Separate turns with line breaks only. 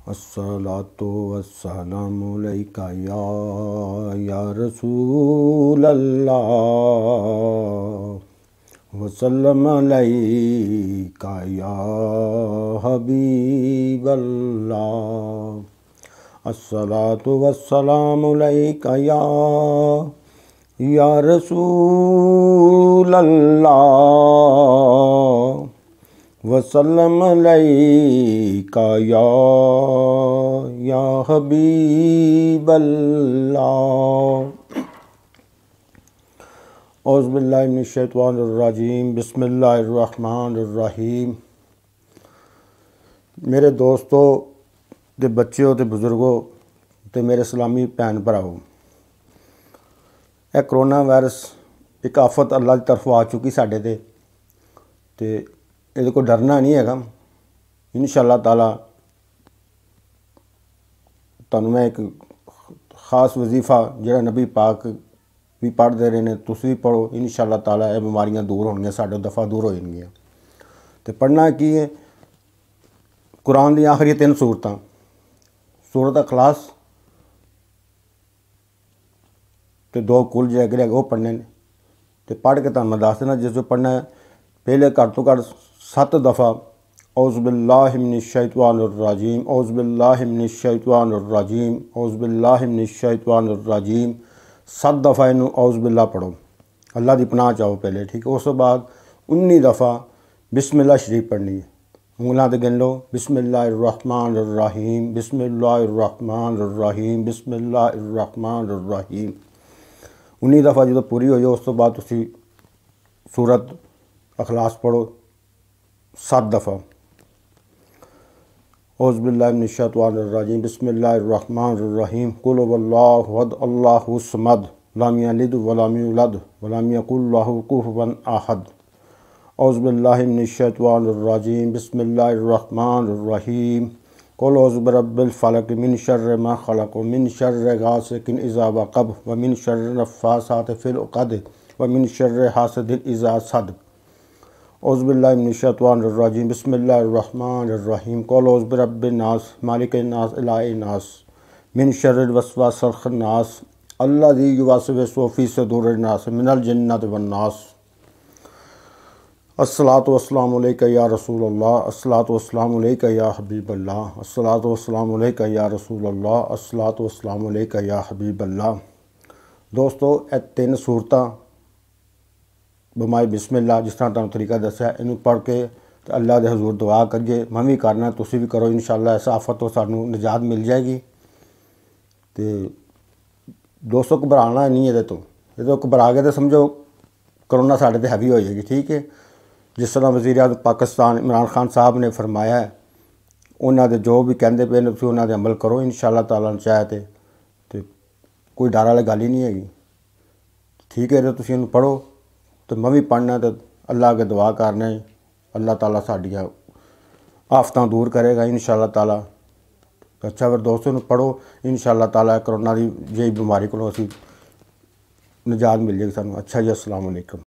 الصلاۃ والسلام علیکہ یا رسول اللہ وسلم علیکہ یا حبیب اللہ۔ الصلاۃ والسلام علیکہ یا رسول اللہ وسلم علیکہ یا حبیب اللہ۔ اعوذ باللہ من الشیطان الرجیم، بسم اللہ الرحمن الرحیم۔ میرے دوستو تے بچیو تے بزرگو تے میرے اسلامی بھین بھراؤ، یہ کرونا وائرس ایک آفت اللہ کی طرف آ چکی ساڈے تے یہ کوئی ڈرنا نہیں ہے گا۔ انشاءاللہ تعالیٰ تمہیں میں ایک خاص وظیفہ جڑا نبی پاک بھی پڑھتے رہے ہیں، تسی بھی پڑھو، انشاءاللہ تعالیٰ یہ بیماریاں دور ہونگیاں، ساڈے دفعہ دور ہو جانگیاں۔ تو پڑھنا کی ہے؟ قرآن دی آخری 3 سورتاں، سورۃ اخلاص تے 2 کل جے وہ پڑھنے نے، تو پڑھ کے تمہیں دس دینا جس جو پڑھنا ہے۔ پہلے گھٹ تو گھٹ 7 دفعہ اعوذ باللہ من الشیطان الرجیم، اعوذ باللہ من الشیطان الرجیم، اعوذ باللہ من الشیطان الرجیم، 7 دفعہ انہوں اعوذ باللہ پڑھو، اللہ دی پناہ چاہو پہلے، ٹھیک ہے۔ اس کے بعد 19 دفعہ بسم اللہ شریف پڑھنی ہے، انگلاں تے گن لو، بسم اللہ الرحمن الرحیم، بسم اللہ الرحمن الرحیم، بسم اللہ الرحمن الرحیم۔ 19 دفعہ جدو پوری ہو جائے اس تو بعد تسی سورت اخلاص پڑھو 7 دفعہ، اعوذ باللہ من الشیطان الرجیم، بسم اللہ الرحمن الرحیم، قل هو اللہ احد اللہ الصمد لم یلد ولم یولد ولم یکن لہ کفوا احد۔ اعوذ باللہ من الشیطان الرجیم، بسم اللہ الرحمن الرحیم، قل اعوذ برب الفلق من شر ما خلق ومن شر غاسق اذا وقب ومن شر النفاثات فی العقد ومن شر حاسد اذا حسد۔ اعوذ باللہ من الشیطان الرجیم، بسم اللہ الرحمن الرحیم، قل اعوذ برب الناس مالک الناس الہ الناس من شر الوسواس الخناس الذی یوسوس فی صدور الناس من الجنۃ والناس۔ الصلاۃ والسلام علیکہ یا رسول اللہ، الصلاۃ والسلام علیکہ یا حبیب اللہ، الصلاۃ والسلام علیکہ یا رسول اللہ، الصلاۃ والسلام علیکہ یا حبیب اللہ۔ دوستو یہ 3 سورتاں بمائے بسم اللہ جس طرح تمہیں طریقہ دسیا، انہوں پڑھ کے اللہ دے حضور دعا کریے، میں بھی کرنا، تسی بھی کرو، انشاءاللہ اس آفت تو سانوں نجات مل جائے گی۔ تو دوستو گھبرانا نہیں یہ تو گھبرا کے تو سمجھو کرونا ساڈے تے حاوی ہو جائے گی، ٹھیک ہے۔ جس طرح وزیر اعظم پاکستان عمران خان صاحب نے فرمایا ہے، انہوں نے جو بھی کہندے پے نے تسی انہوں نے عمل کرو، انشاءاللہ تعالیٰ نے چاہے تو کوئی ڈر والی گل ہی نہیں ہے گی، ٹھیک ہے۔ تو تسی انہوں پڑھو، تو میں بھی پڑھنا، تو اللہ کے دعا کرنا، اللہ تعالیٰ ساڈیاں آفتاں دور کرے گا انشاءاللہ تعالیٰ۔ اچھا پھر دوستوں نے پڑھو، انشاءاللہ تعالیٰ کرونا دی جی بیماری کو اسی نجات مل جائے گی سانوں۔ اچھا جی، السلام علیکم۔